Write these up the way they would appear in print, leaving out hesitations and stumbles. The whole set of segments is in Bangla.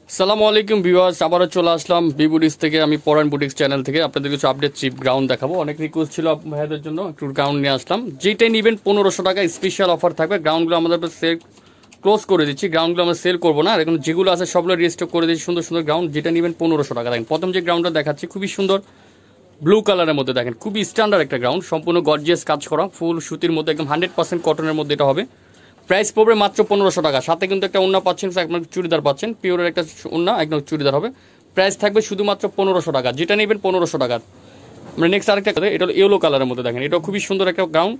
আসসালামু আলাইকুম ভিউয়ার্স, আবারও চলে আসলাম বি বুটিক্স থেকে। আমি পরান বুটিক্স চ্যানেল থেকে আপনাদের কিছু আপডেট চিপ গ্রাউন্ড দেখাবো। অনেক রিকোয়েস্ট ছিল ভাইদের জন্য, একটু গ্রাউন্ড নিয়ে আসলাম। যেটাই নেবেন 1500 টাকা স্পেশাল অফার থাকবে। গ্রাউন্ডগুলো আমাদের সেল ক্লোজ করে দিচ্ছি, গ্রাউন্ডগুলো আমরা সেল করবো না। এখন যেগুলো আছে সবগুলো রিস্টক করে দিচ্ছি। সুন্দর সুন্দর গ্রাউন্ড, যেটা নেবেন 1500 টাকা। দেখেন প্রথম যে গ্রাউন্ডটা দেখাচ্ছি খুবই সুন্দর ব্লু কালারের মধ্যে, দেখেন খুবই স্ট্যান্ডার্ড একটা গ্রাউন্ড, সম্পূর্ণ গর্জিয়াস কাজ করা, ফুল সুতির মধ্যে, একদম 100% কটনের মধ্যে এটা হবে। প্রাইস পড়বে মাত্র 1500 টাকা। সাথে কিন্তু একটা ওন্না পাচ্ছেন, আপনার চুড়িদার পাচ্ছেন, পিওরের একটা ওন্না, একদম চুড়িদার হবে। প্রাইস থাকবে শুধুমাত্র 1500 টাকা, যেটা নেবেন 1500 টাকা। আমরা নেক্সট আরেকটা, এটা হলো ইয়েলো কালারের মধ্যে, দেখেন এটা খুবই সুন্দর একটা গ্রাউন্ড,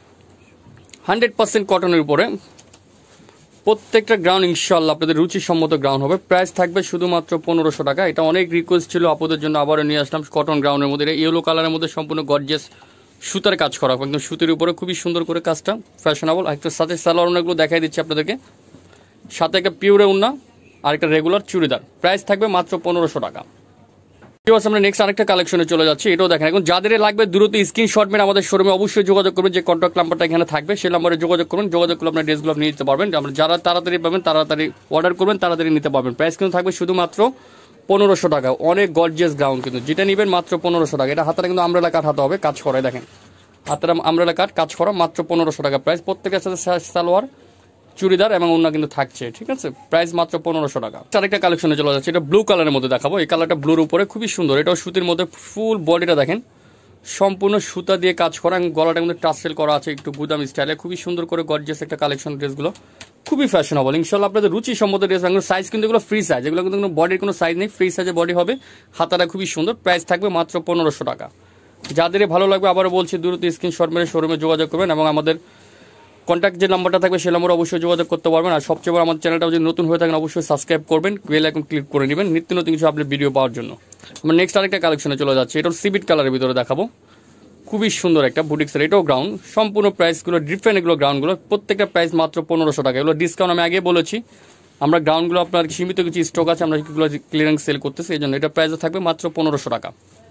100% কটনের উপরে। প্রত্যেকটা গ্রাউন্ড ইনশাআল্লাহ আপনাদের রুচিসম্মত গ্রাউন্ড হবে। প্রাইস থাকবে শুধুমাত্র 1500 টাকা। এটা অনেক রিকোয়েস্ট ছিল আপনাদের জন্য, আবারও নিয়ে আসলাম কটন গ্রাউন্ডের মধ্যে। এটা ইয়েলো কালারের মধ্যে সম্পূর্ণ গর্জিয়াস সুতার কাজ করা, একদম সুতির উপরে খুবই সুন্দর করে কাজটা, ফ্যাশনেবল। একটা সাথে সালোয়ার ওন্নাগুলো দেখাই দিচ্ছি আপনাদেরকে, সাথে একটা পিওরে ওন্না আর একটা রেগুলার চুড়িদার। প্রাইস থাকবে মাত্র 1500 টাকা। আমরা নেক্সট আরেকটা কালেকশনে চলে যাচ্ছি। এটাও দেখেন, এখন যাদের লাগবে দ্রুত স্ক্রিনশট মেরে আমাদের শোরুমে অবশ্যই যোগাযোগ করবেন। যে কন্ট্যাক্ট নাম্বারটা এখানে থাকবে সেই নাম্বারে যোগাযোগ করবেন। যোগাযোগ করলে আপনার ড্রেসগুলো নিয়ে নিতে পারবেন। আমরা যারা তাড়াতাড়ি পাবেন, তাড়াতাড়ি অর্ডার করবেন, তাড়াতাড়ি নিতে পারবেন। প্রাইস কিন্তু থাকবে শুধুমাত্র 1500 টাকা। অনেক গর্জিয়াস গ্রাউন্ড, কিন্তু যেটা নেবেন মাত্র 1500 টাকা। এটা হাতাটা কিন্তু আমব্রেলা কাট হাতে হবে, কাজ করায় দেখেন, হাতের আমব্রেলা কাট কাজ করা, মাত্র 1500 টাকা প্রাইস। প্রত্যেকের সাথে সালোয়ার চুড়িদার এবং ওন্না কিন্তু থাকছে, ঠিক আছে। প্রাইস মাত্র 1500 টাকা। আরেকটা কালেকশনে চলে যাচ্ছে, এটা ব্লু কালারের মধ্যে দেখাবো। এই কালারটা ব্লুর উপরে খুবই সুন্দর, এটাও সুতির মধ্যে, ফুল বডিটা দেখেন সম্পূর্ণ সুতা দিয়ে কাজ করা, এবং গলাটা কিন্তু টাসেল করা আছে একটু গুদাম স্টাইলে, খুবই সুন্দর করে গর্জিয়াস একটা কালেকশন। ড্রেসগুলো খুবই ফ্যাশনেবল, ইনশাআল্লাহ আপনাদের রুচি সম্মত ড্রেস। সাইজ কিন্তু এগুলো ফ্রি সাইজ, এগুলো কিন্তু কোনো বডির কোনো সাইজ নেই, ফ্রি সাইজে বডি হবে। হাতাটা খুবই সুন্দর। প্রাইস থাকবে মাত্র 1500 টাকা। যাদের ভালো লাগবে আবারও বলছি, দ্রুত স্ক্রিনশট মেরে শোরুমে যোগাযোগ করবেন, এবং আমাদের কন্ট্যাক্ট যে নাম্বারটা থাকবে সেই নাম্বারে অবশ্যই যোগাযোগ করতে পারবেন। আর সবচেয়ে বড়, আমাদের চ্যানেলটা যদি নতুন হয়ে থাকেন অবশ্যই সাবস্ক্রাইব করবেন, বেল আইকন ক্লিক করে নেবেন নিত্য নতুন কিছু আপডেট ভিডিও পাওয়ার জন্য। আমরা নেক্সট আরেকটা কালেকশনে চলে যাচ্ছি। এটা সিবিট কালারের ভিতরে দেখাবো, খুবই সুন্দর একটা বুটিক্সের। এটাও গ্রাউন্ড, সম্পূর্ণ প্রাইসগুলো ডিফারেন্ট, এগুলো গ্রাউন্ডগুলো প্রত্যেকটা প্রাইস মাত্র 1500 টাকা। এগুলো ডিসকাউন্ট আমি আগে বলেছি, আমরা গ্রাউন্ডগুলো আপনার সীমিত কিছু স্টক আছে, আমরা এগুলো ক্লিয়ারেন্স সেল করতেছি, এই জন্য এটা প্রাইসও থাকবে মাত্র 1500 টাকা।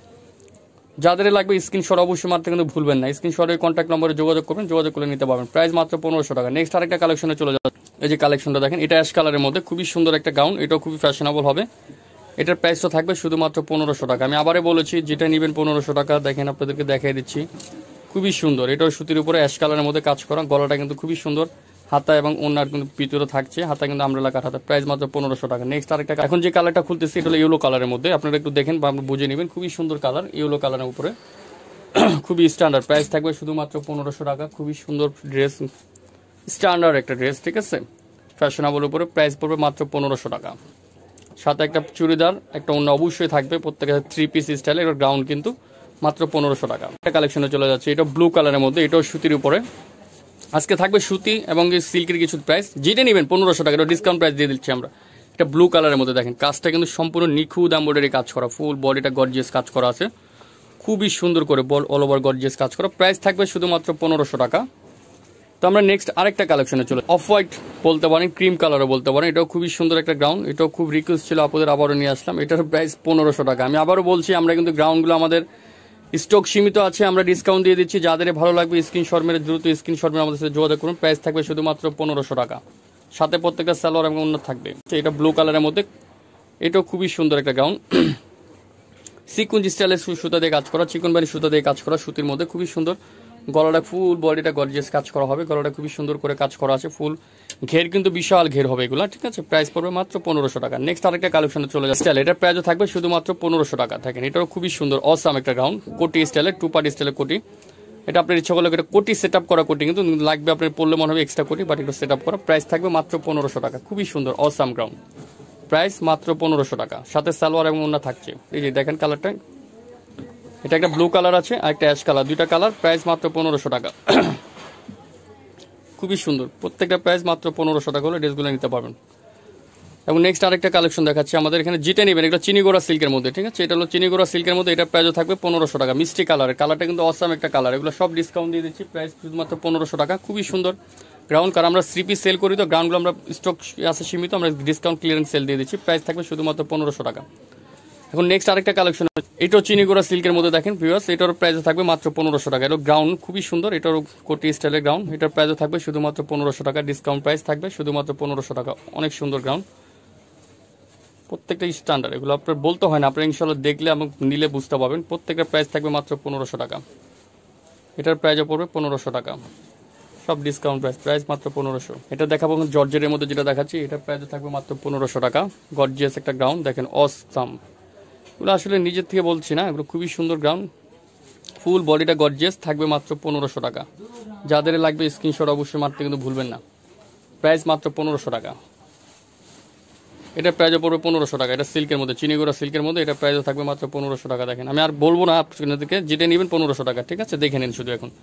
যাদের লাগবে স্ক্রিনশট অবশ্যই মারতে কিন্তু ভুলবেন না। স্ক্রিনশটের কন্ট্যাক্ট নম্বরে যোগাযোগ করবেন, যোগাযোগ করে নিতে পারবেন। প্রাইস মাত্র 1500 টাকা। নেক্সট আরেকটা কালেকশনে চলে যাচ্ছে। এই যে কালেকশনটা দেখেন, এটা অ্যাশ কালারের মধ্যে খুবই সুন্দর একটা গাউন, এটাও খুবই ফ্যাশনেবল হবে। এটার প্রাইসটা থাকবে শুধুমাত্র 1500 টাকা। আমি আবারও বলেছি, যেটা নেবেন 1500 টাকা। দেখেন আপনাদেরকে দেখাই দিচ্ছি, খুবই সুন্দর। এটাও সুতির উপরে অ্যাশ কালারের মধ্যে কাজ করা, গলাটা কিন্তু খুবই সুন্দর, হাতা এবং ওনার কিন্তু ভিতরে থাকছে, হাতা কিন্তু আমব্রেলা কাট হাতা। প্রাইস মাত্র 1500 টাকা। নেক্সট আরেকটা, এখন যে কালারটা খুলতেছি এটা হলো ইয়েলো কালারের মধ্যে, আপনারা একটু দেখেন বা বুঝে নেবেন, খুবই সুন্দর কালার, ইয়েলো কালারের উপরে খুবই স্ট্যান্ডার্ড। প্রাইস থাকবে শুধুমাত্র 1500 টাকা। খুবই সুন্দর ড্রেস, স্ট্যান্ডার্ড একটা ড্রেস, ঠিক আছে, ফ্যাশনেবল উপরে। প্রাইস পড়বে মাত্র 1500 টাকা। সাথে একটা চুড়িদার, একটা অন্য অবশ্যই থাকবে, প্রত্যেকের 3 পিস স্টাইল। এটার গ্রাউন্ড কিন্তু মাত্র 1500 টাকা। একটা কালেকশনে চলে যাচ্ছে, এটা ব্লু কালারের মধ্যে, এটাও সুতির উপরে। আজকে থাকবে সুতি এবং সিল্কের কিছু প্রাইস, যেটা নেবেন 1500 টাকা। এটা ডিসকাউন্ট প্রাইস দিয়ে দিচ্ছি আমরা। এটা ব্লু কালারের মধ্যে দেখেন, কাজটা কিন্তু সম্পূর্ণ নিখুঁত এমব্রয়ডারি কাজ করা, ফুল বডিটা গর্জিয়াস কাজ করা আছে, খুবই সুন্দর করে অল ওভার গর্জিয়াস কাজ করা। প্রাইস থাকবে শুধুমাত্র 1500 টাকা। তো আমরা নেক্সট আরেকটা কালেকশনে চলে, অফ হোয়াইট বলতে পারেন, ক্রিম কালারও বলতে পারেন। এটাও খুবই সুন্দর একটা গ্রাউন্ড, এটাও খুব রিকোয়েস্ট ছিল আপনাদের, আবারও নিয়ে আসলাম। এটার প্রাইস 1500 টাকা। আমি আবারও বলছি, আমরা কিন্তু গ্রাউন্ডগুলো আমাদের স্টক সীমিত আছে, আমরা ডিসকাউন্ট দিয়ে দিচ্ছি। যাদের ভালো লাগবে স্ক্রিনশট মেরে দ্রুত স্ক্রিনশট মেরে আমাদের সাথে যোগাযোগ করুন। প্রাইস থাকবে শুধুমাত্র 1500 টাকা। সাথে প্রত্যেকটা সালোয়ার এবং অন্য থাকবে। এটা ব্লু কালারের মধ্যে, এটাও খুবই সুন্দর একটা গ্রাউন্ড, সিকুঞ্জ স্টাইলের সুতা দিয়ে কাজ করা, চিকন বাড়ি সুতা দিয়ে কাজ করা, সুতির মধ্যে খুবই সুন্দর। গলাটা ফুল বডিটা গর্জিয়াস কাজ করা হবে, গলাটা খুবই সুন্দর করে কাজ করা আছে, ফুল ঘের কিন্তু বিশাল ঘের হবে এগুলা, ঠিক আছে। প্রাইস পড়বে মাত্র 1500 টাকা। নেক্সট আরেকটা কালেকশনে চলে যাচ্ছে, স্টাইল, এটার প্রাইসও থাকবে শুধুমাত্র 1500 টাকা। থাকেন, এটাও খুবই সুন্দর অসাম একটা গ্রাউন্ড, কোটি স্টাইলের, 2 পার্ট স্টাইলের কোটি। এটা আপনার ইচ্ছা করলে এটা কোটি সেট আপ করা কোটি, কিন্তু লাগবে আপনার পড়লে মনে হবে এক্সট্রা কোটি, বাট এটা সেট আপ করা। প্রাইস থাকবে মাত্র 1500 টাকা। খুবই সুন্দর অসাম গ্রাউন্ড, প্রাইস মাত্র 1500 টাকা। সাথে সালোয়ার এবং ওন্না থাকছে। এই যে দেখেন কালারটা, এটা একটা ব্লু কালার আছে আর একটা অ্যাশ কালার, দুইটা কালার। প্রাইস মাত্র 1500 টাকা। খুবই সুন্দর, প্রত্যেকটা প্রাইস মাত্র 1500 টাকা হলে ড্রেসগুলো নিতে পারবেন। এবং নেক্সট আরেকটা কালেকশন দেখাচ্ছি আমাদের এখানে, যেটা নেবেন এটা চিনিগোড়া সিল্কের মধ্যে, ঠিক আছে। এটা হলো চিনিগোড়া সিল্কের মধ্যে, এটা প্রাইসও থাকবে 1500 টাকা। মিষ্টি কালারের, কালারটা কিন্তু অসাম একটা কালার। এগুলো সব ডিসকাউন্ট দিয়ে দিচ্ছি, প্রাইস শুধুমাত্র 1500 টাকা। খুবই সুন্দর গ্রাউন্ড, কারণ আমরা 3 পিস সেল করি, তো গ্রাউন্ডগুলো আমরা স্টক আছে সীমিত, আমরা ডিসকাউন্ট ক্লিয়ারেন্স সেল দিয়ে দিচ্ছি। প্রাইস থাকবে শুধুমাত্র 1500 টাকা। এখন নেক্সট আরেকটা কালেকশন, এটাও চিনিগোড়া সিল্কের মধ্যে দেখেন ভিউয়ার্স, এটার প্রাইস থাকবে মাত্র 1500 টাকা। এটা গ্রাউন্ড খুবই সুন্দর, এটার কোটি স্টাইলের গ্রাউন্ড, এটার প্রাইস থাকবে শুধুমাত্র 1500 টাকা। ডিসকাউন্ট প্রাইস থাকবে শুধুমাত্র 1500 টাকা। অনেক সুন্দর গ্রাউন্ড, প্রত্যেকটা স্ট্যান্ডার্ড, এগুলো আপনার বলতে হয় না, আপনার ইনশাল্লাহ দেখলে এবং নিলে বুঝতে পারবেন। প্রত্যেকটা প্রাইস থাকবে মাত্র 1500 টাকা। এটার প্রাইসও পড়বে 1500 টাকা, সব ডিসকাউন্ট প্রাইস মাত্র 1500। এটা দেখাবো জর্জের মধ্যে যেটা দেখাচ্ছি, এটার প্রাইসও থাকবে মাত্র 1500 টাকা। গর্জিয়াস একটা গ্রাউন্ড দেখেন, অসাম। এগুলো আসলে নিজের থেকে বলছি না, এগুলো খুবই সুন্দর গ্রাউন্ড, ফুল বডিটা গর্জিয়াস, থাকবে মাত্র 1500 টাকা। যাদের লাগবে স্ক্রিনশট অবশ্যই মারতে কিন্তু ভুলবেন না। প্রাইস মাত্র 1500 টাকা। এটা প্রাইসও পড়বে 1500 টাকা। এটা সিল্কের মধ্যে, চিনিগুড়া সিল্কের মধ্যে, এটা প্রাইসও থাকবে মাত্র 1500 টাকা। দেখেন আমি আর বলবো না আপনাদেরকে, যেটা নেবেন 1500 টাকা, ঠিক আছে? দেখে নিন শুধু এখন।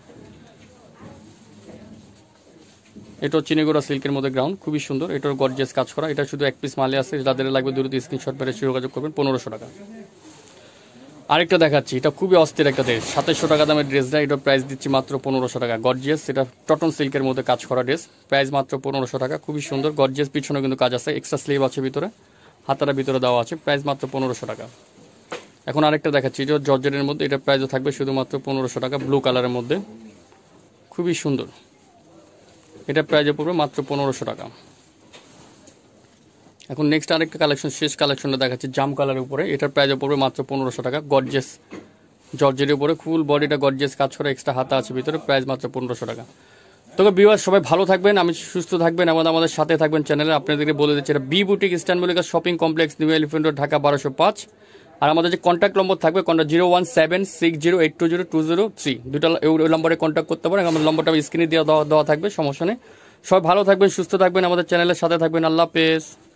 এটাও চিনিগুড়া সিল্কের মধ্যে গ্রাউন্ড, খুবই সুন্দর, এটার গর্জিয়াস কাজ করা। এটা শুধু এক পিস মালে আছে, যাদের লাগবে দ্রুত স্ক্রিনশট মেরে যোগাযোগ করবেন, 1500 টাকা। আরেকটা দেখাচ্ছি, এটা খুবই অস্থির একটা ড্রেস, 2700 টাকা দামের ড্রেসটা, এটার প্রাইস দিচ্ছি মাত্র 1500 টাকা। গর্জিয়াস, এটা কটন সিল্কের মধ্যে কাজ করা ড্রেস, প্রাইস মাত্র 1500 টাকা। খুবই সুন্দর গর্জিয়াস, পিছনে কিন্তু কাজ আছে, এক্সট্রা স্লিভ আছে ভিতরে, হাতারা ভিতরে দেওয়া আছে, প্রাইস মাত্র 1500 টাকা। এখন আরেকটা দেখাচ্ছি, এটা জর্জেটের মধ্যে, এটার প্রাইসও থাকবে শুধুমাত্র 1500 টাকা, ব্লু কালারের মধ্যে, খুবই সুন্দর। এটা প্রাইসে পড়বে মাত্র 1500 টাকা। এখন নেক্সট আরেকটা কালেকশন, শেষ কালেকশনটা দেখাচ্ছি জাম কালারের উপরে, এটার প্রাইসে পড়বে মাত্র 1500 টাকা। গর্জিয়াস জর্জের উপরে, ফুল বডিটা গর্জিয়াস কাজ করে, এক্সট্রা হাতা আছে ভিতরে, প্রাইস মাত্র 1500 টাকা। তবে ভিউয়ার্স সবাই ভালো থাকবেন, আমি সুস্থ থাকবেন এবং আমাদের সাথে থাকবেন চ্যানেলে। আপনাদেরকে বলে দিচ্ছি, এটা B boutique Eastern Mallika shopping complex, New Elephant Road, Dhaka 1205। আর আমাদের যে কন্ট্যাক্ট নম্বর থাকবে, 01760820203, দুটো ওই নম্বরে কন্ট্যাক্ট করতে পারেন। আমার নম্বরটা স্ক্রিনে দেওয়া থাকবে, সমস্যা নেই। সবাই ভালো থাকবেন, সুস্থ থাকবেন, আমাদের চ্যানেলের সাথে থাকবেন। আল্লাহ হাফেজ।